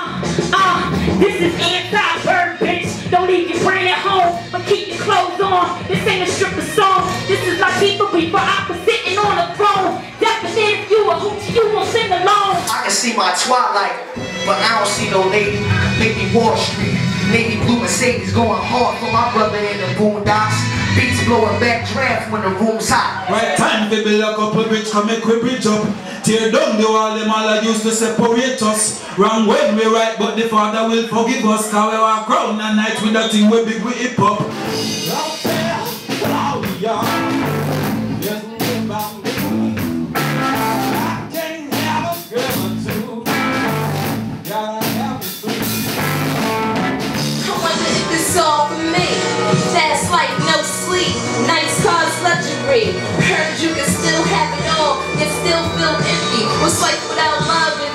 This is anti-bird, bitch. Don't leave your brain at home, but keep your clothes on. This ain't a stripper song. This is like people before I was sitting on the throne. Definitely if you a hoochie, you won't sing along. I can see my twilight, but I don't see no lady. Maybe Wall Street, navy blue Mercedes going hard for my brother in the boondocks. Beats blowing back draft when the room's hot. Right time to build a couple bridge, come make we bridge up. Tear down the wall, them all I used to separate us. Wrong when we right, but the Father will forgive us. Cause we walk round at night with that thing we big we hip up. Fast life, no sleep, nice cars, luxury. Heard you can still have it all, yet still feel empty. What's life without love?